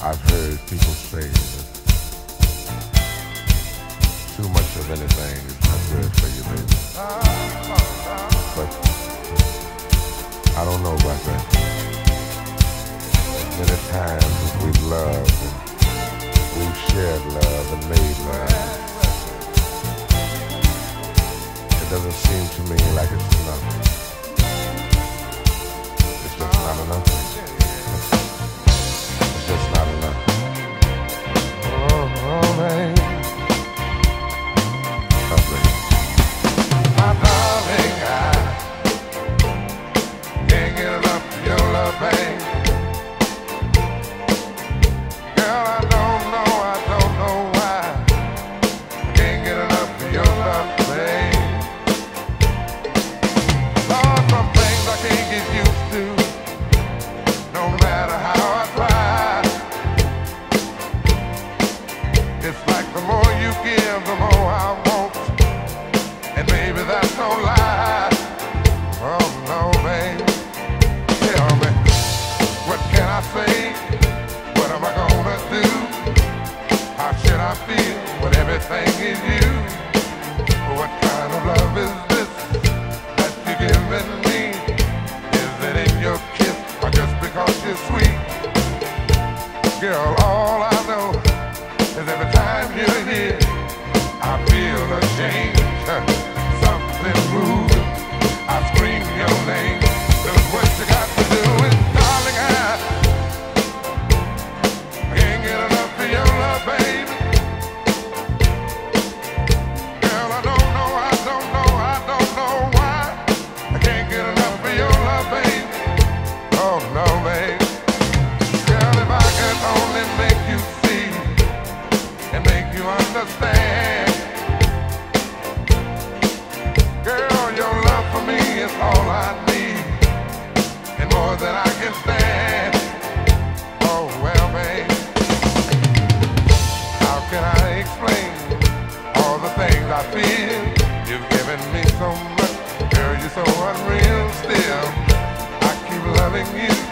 I've heard people say that too much of anything is not good for you, baby. But I don't know about that. Many times we've loved and we've shared love and made love. It doesn't seem to me like it's enough. It's just not enough. It's just not enough. Oh, man. Oh, baby. My darling, I can't get enough of your love, babe. Girl, I don't know why. I can't get enough of your love, babe. Lord, some things I can't get used to, no matter how I try. It's like the more you give, the more I want. And baby, that's no lie. Oh no, baby. Tell me, what can I say? What am I gonna do? How should I feel when everything is you? What kind of love is this that you're giving me? Is it in your kiss or just because you're sweet? Girl, all I know is every time you're here, I feel a change. Something moving, I scream your name. That's what you got to do. And darling, I can't get enough of your love, baby. Girl, I don't know why I can't get enough of your love, baby. Oh no, baby. Girl, if I could only make you see and make you understand. Girl, your love for me is all I need, and more than I can stand. Oh well, babe, how can I explain all the things I feel? You've given me so much, girl, you're so unreal still. I keep loving you.